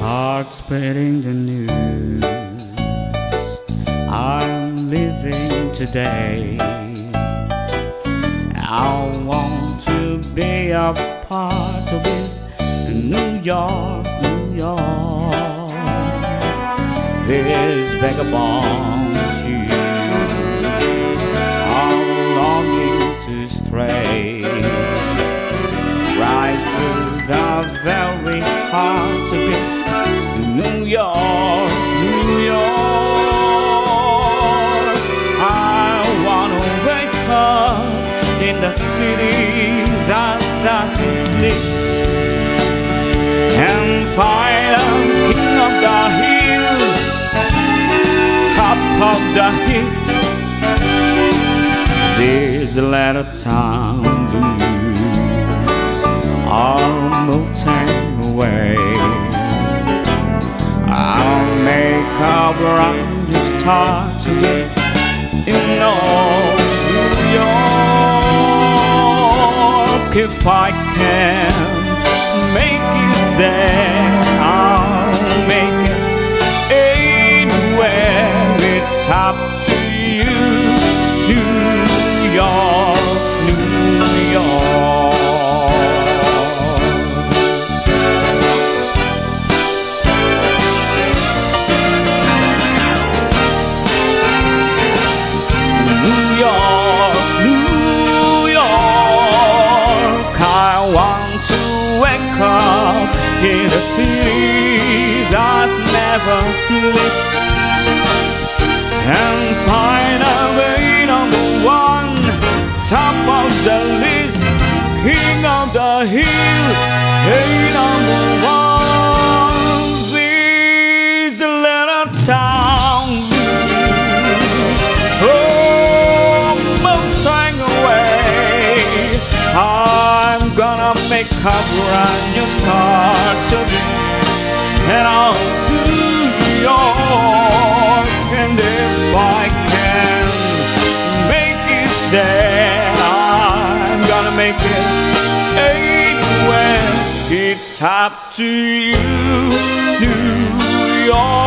Heart spreading the news, I'm living today. I want to be a part of it. New York, New York, this vagabond shoes are longing to stray right through the very heart of it. New York, New York, I wanna wake up in the city that doesn't sleep and find a king of the hill, top of the hill. This little town blues are melting away. I'll make a brand new start today in New York. If I can make it there, I'll make it anywhere. It's up to you, New York, New York. New York, New York, I want to wake up in a city that never sleeps and find a way number one, top of the list, king of the hill, hey number one. This little town blues, oh, mountain away. I'm gonna make a brand new start today, and I'll New York. And if I can make it there, I'm gonna make it anywhere. It's up to you, New York.